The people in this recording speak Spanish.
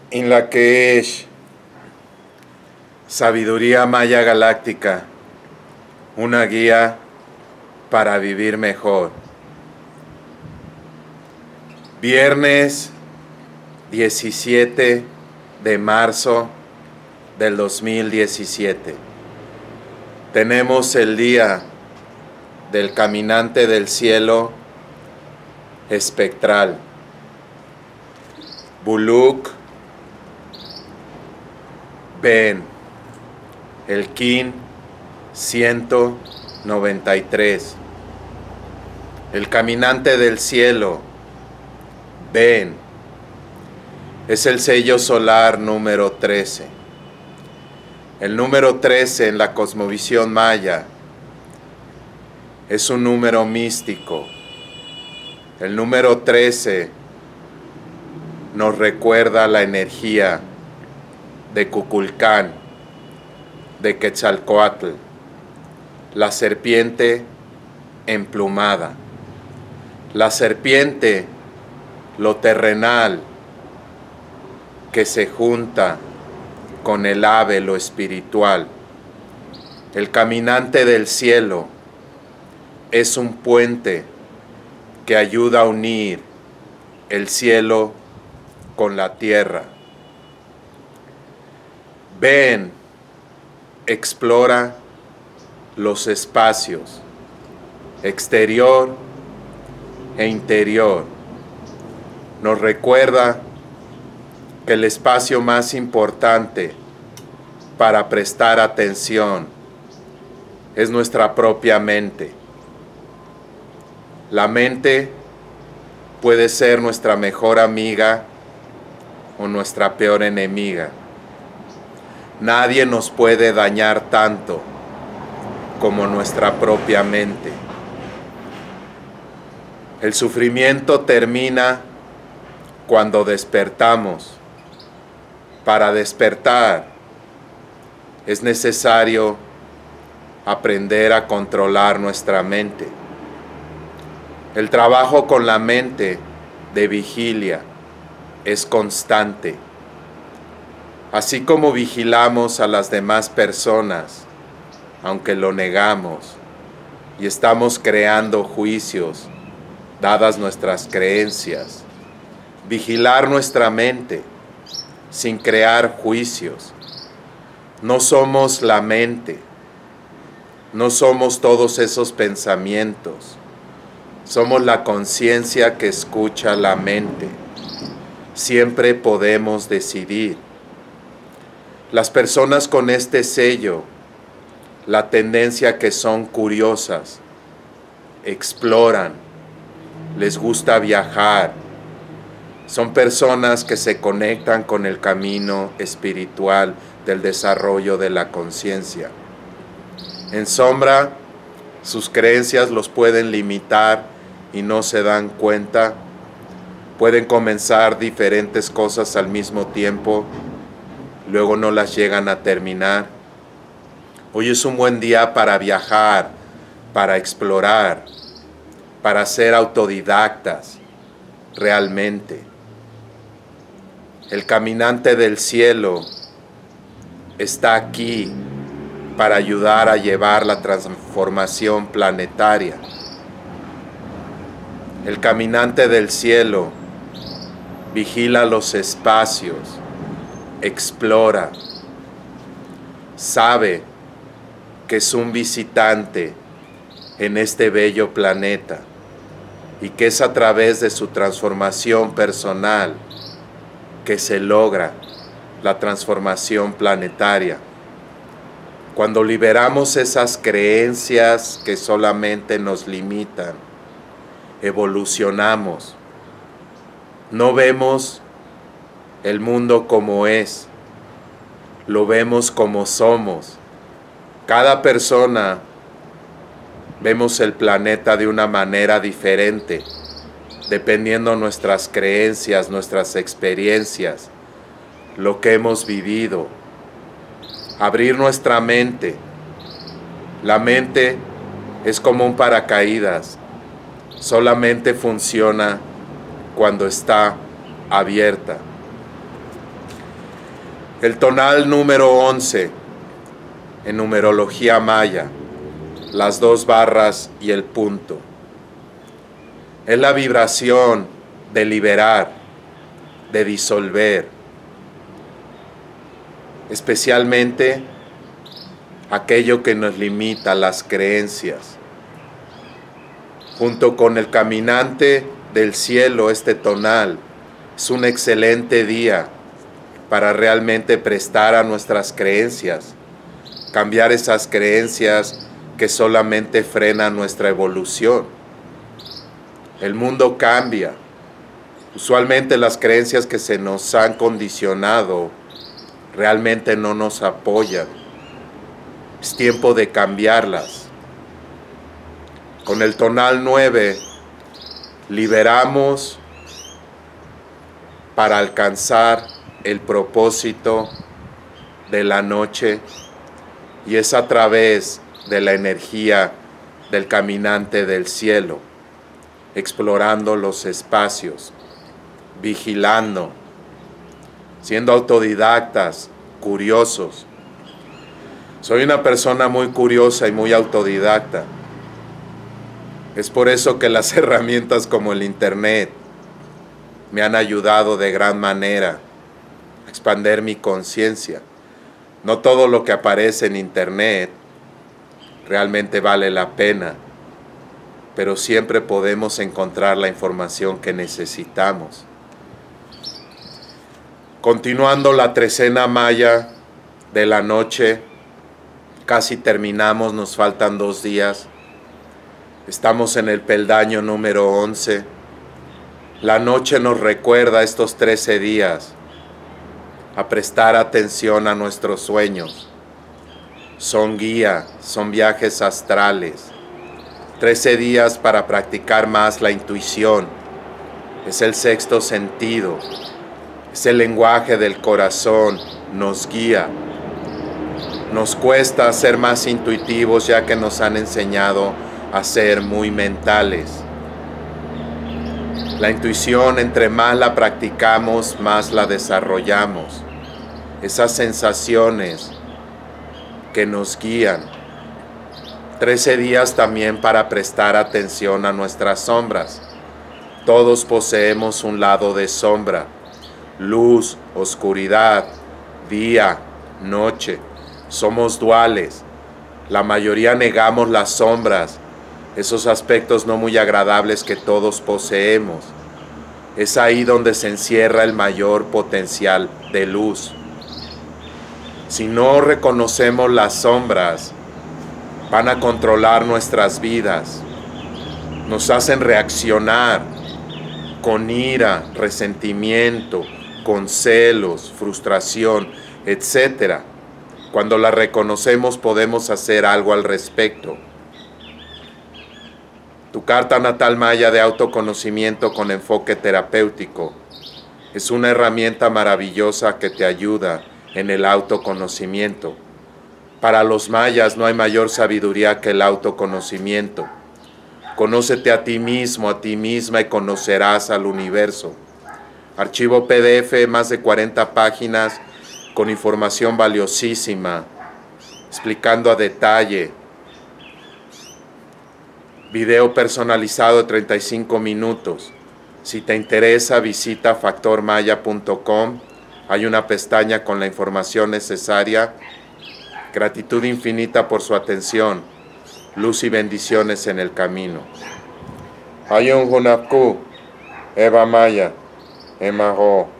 Inlakesh, Sabiduría Maya Galáctica, una guía para vivir mejor. Viernes 17 de marzo del 2017. Tenemos el día del caminante del cielo espectral. Buluk Ben, el Kin 193. El caminante del cielo, Ben, es el sello solar número 13. El número 13 en la cosmovisión maya es un número místico. El número 13 nos recuerda la energía de Kukulcán, de Quetzalcóatl, la serpiente emplumada. La serpiente, lo terrenal, que se junta con el ave, lo espiritual. El caminante del cielo es un puente que ayuda a unir el cielo con la tierra. Ben explora los espacios exterior e interior. Nos recuerda que el espacio más importante para prestar atención es nuestra propia mente. La mente puede ser nuestra mejor amiga o nuestra peor enemiga. Nadie nos puede dañar tanto como nuestra propia mente. El sufrimiento termina cuando despertamos. Para despertar es necesario aprender a controlar nuestra mente. El trabajo con la mente de vigilia es constante. Así como vigilamos a las demás personas, aunque lo negamos, y estamos creando juicios, dadas nuestras creencias, vigilar nuestra mente sin crear juicios. No somos la mente, no somos todos esos pensamientos, somos la conciencia que escucha la mente. Siempre podemos decidir. Las personas con este sello, la tendencia que son curiosas, exploran, les gusta viajar, son personas que se conectan con el camino espiritual del desarrollo de la conciencia. En sombra, sus creencias los pueden limitar y no se dan cuenta. Pueden comenzar diferentes cosas al mismo tiempo, luego no las llegan a terminar. Hoy es un buen día para viajar, para explorar, para ser autodidactas realmente. El caminante del cielo está aquí para ayudar a llevar la transformación planetaria. El caminante del cielo vigila los espacios, explora, sabe que es un visitante en este bello planeta y que es a través de su transformación personal que se logra la transformación planetaria. Cuando liberamos esas creencias que solamente nos limitan, evolucionamos. No vemos el mundo como es, lo vemos como somos. Cada persona vemos el planeta de una manera diferente, dependiendo nuestras creencias, nuestras experiencias, lo que hemos vivido. Abrir nuestra mente. La mente es como un paracaídas, solamente funciona cuando está abierta. El tonal número 11 en numerología maya, las 2 barras y el punto. Es la vibración de liberar, de disolver, especialmente aquello que nos limita, las creencias. Junto con el caminante del cielo, este tonal es un excelente día para realmente prestar a nuestras creencias, cambiar esas creencias que solamente frenan nuestra evolución. El mundo cambia. Usualmente las creencias que se nos han condicionado realmente no nos apoyan. Es tiempo de cambiarlas. Con el tonal 9 liberamos para alcanzar el propósito de la noche, y es a través de la energía del caminante del cielo, explorando los espacios, vigilando, siendo autodidactas, curiosos. Soy una persona muy curiosa y muy autodidacta. Es por eso que las herramientas como el internet me han ayudado de gran manera a expandir mi conciencia. No todo lo que aparece en internet realmente vale la pena, pero siempre podemos encontrar la información que necesitamos. Continuando la trecena maya de la noche, casi terminamos, nos faltan 2 días. Estamos en el peldaño número 11. La noche nos recuerda estos 13 días a prestar atención a nuestros sueños. Son guía, son viajes astrales. 13 días para practicar más la intuición. Es el sexto sentido. Es el lenguaje del corazón. Nos guía. Nos cuesta ser más intuitivos ya que nos han enseñado a ser muy mentales. La intuición, entre más la practicamos, más la desarrollamos. Esas sensaciones que nos guían. 13 días también para prestar atención a nuestras sombras. Todos poseemos un lado de sombra. Luz, oscuridad, día, noche. Somos duales. La mayoría negamos las sombras, esos aspectos no muy agradables que todos poseemos. Es ahí donde se encierra el mayor potencial de luz. Si no reconocemos las sombras, van a controlar nuestras vidas. Nos hacen reaccionar con ira, resentimiento, con celos, frustración, etc. Cuando las reconocemos podemos hacer algo al respecto. Tu carta natal maya de autoconocimiento con enfoque terapéutico es una herramienta maravillosa que te ayuda en el autoconocimiento. Para los mayas no hay mayor sabiduría que el autoconocimiento. Conócete a ti mismo, a ti misma y conocerás al universo. Archivo PDF, más de 40 páginas con información valiosísima, explicando a detalle. Video personalizado de 35 minutos. Si te interesa, visita factormaya.com. Hay una pestaña con la información necesaria. Gratitud infinita por su atención. Luz y bendiciones en el camino. Ayun Hunapku, Eva Maya, Emaho.